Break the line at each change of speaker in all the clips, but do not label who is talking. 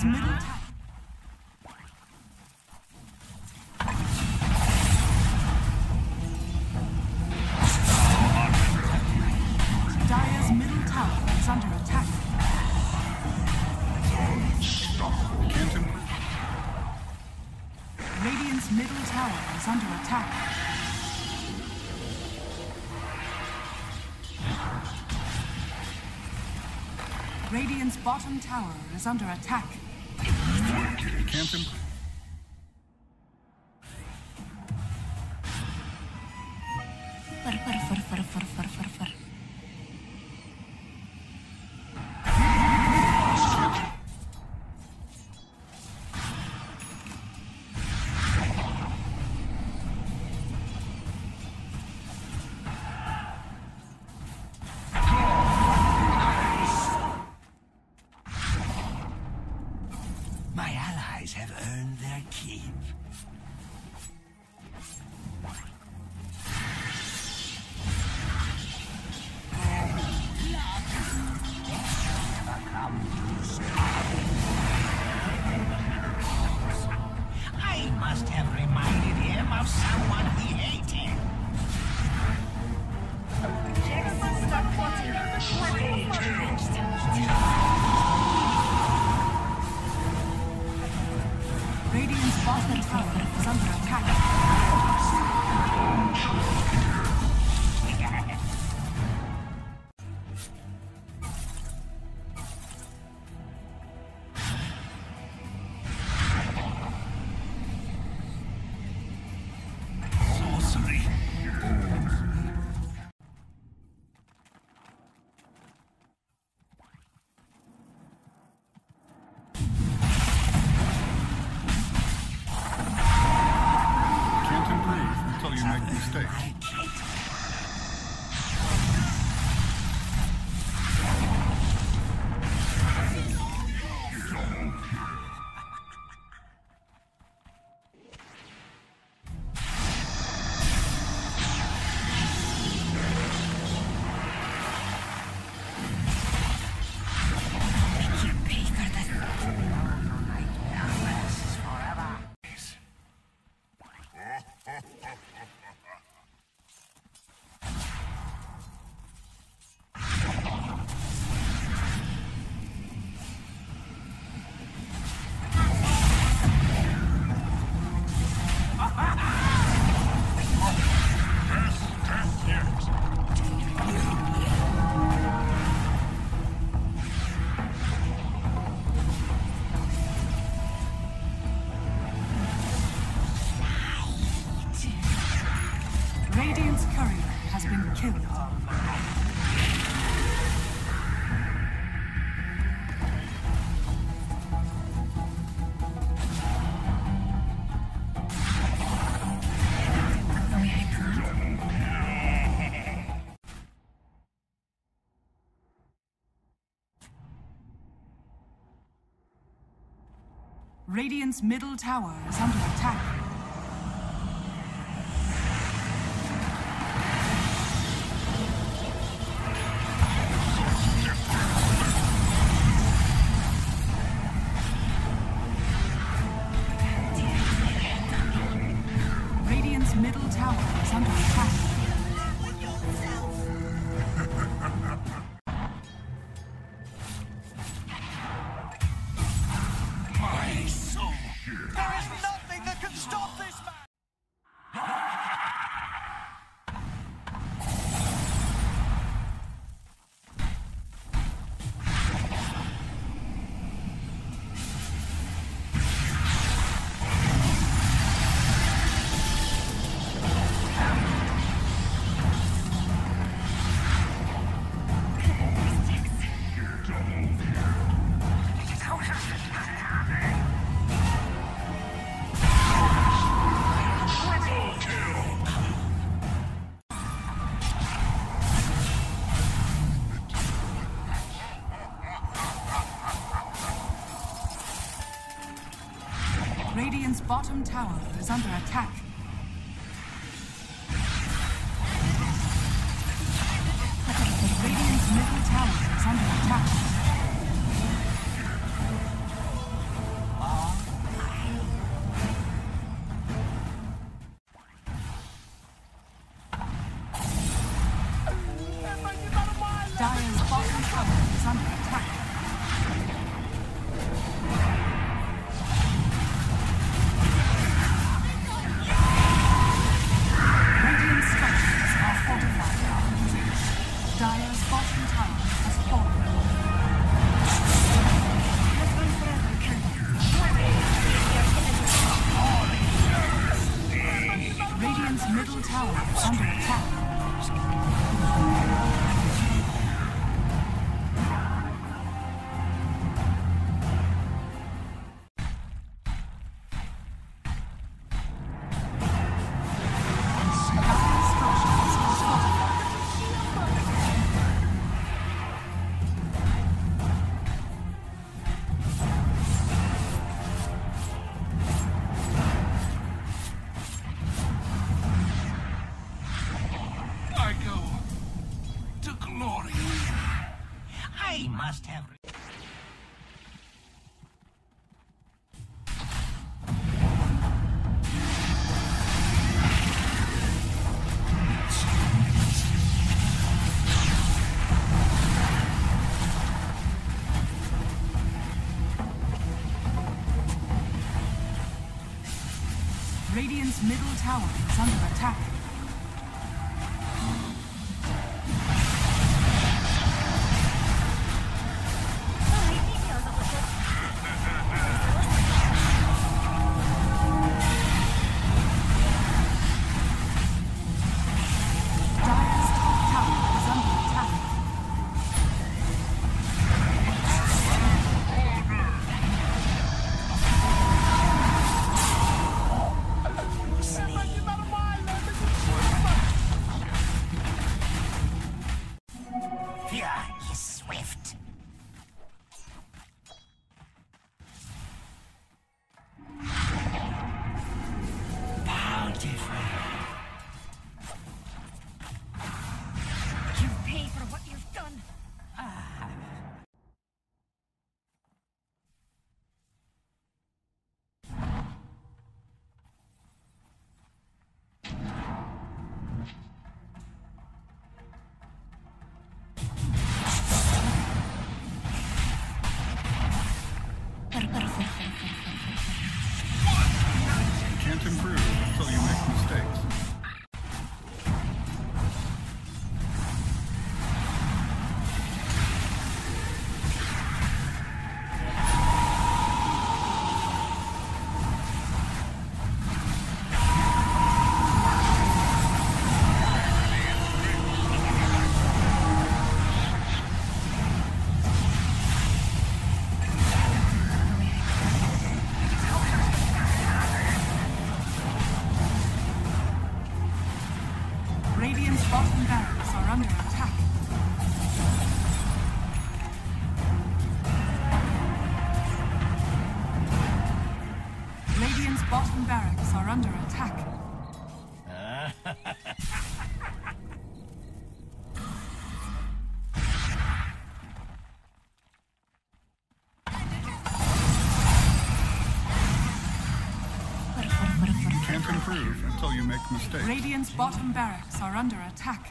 Dire's middle tower. Dire's middle tower is under attack. Radiant's middle tower is under attack. Radiant's bottom tower is under attack.
Camping.
My allies have earned their keep. I must have reminded him of someone he hated.
Radiant's bottom tower is under attack.
Sorcery.
Can't improve until you make mistakes.
Radiant's courier has been killed. Radiant's middle tower is under attack. Radiant's middle tower is under attack.
My soul. There is nothing that can stop this man.
Radiant's bottom tower is under attack. Radiant's middle tower is under attack. Dire's bottom tower is under attack. Radiant structures are fortified. Dire's bottom tower has fallen. Radiant's middle tower is under attack.
I must have...
Radiant's middle tower is under attack.
Swift. Bountiful.
You pay for what you've done.
Can't improve until you make mistakes.
Radiant's bottom barracks are under attack. Radiant's bottom barracks are under attack.
Can't improve until you make mistakes.
Radiant's bottom barracks are under attack.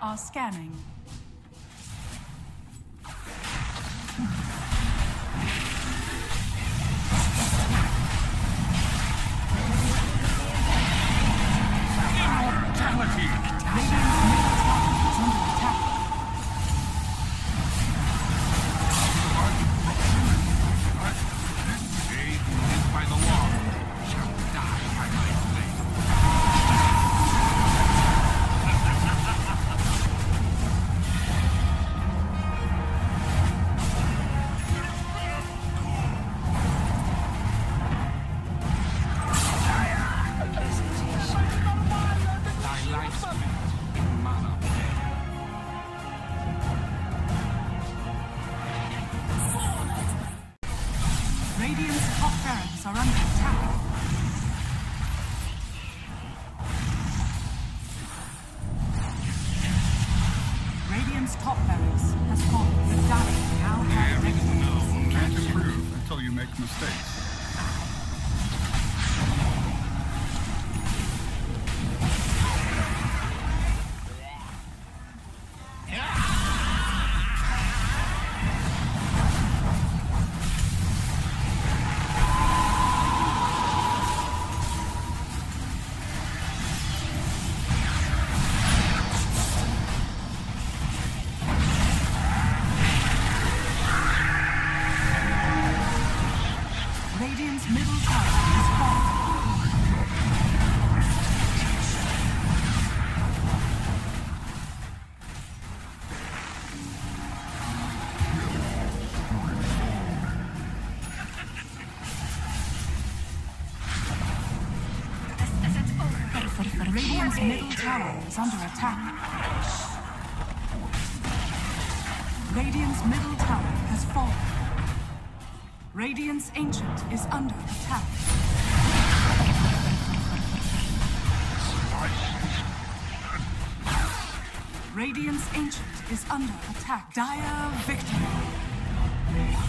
are scanning. Radiant's top barracks are under attack. Radiant's top barracks has fallen. The Dire now have
You can't improve until you make mistakes.
Radiant's middle tower has fallen. Radiant's middle tower is under attack. Radiant's middle tower has fallen. Radiant's Ancient is under attack. Radiant's Ancient is under attack. Dire victory.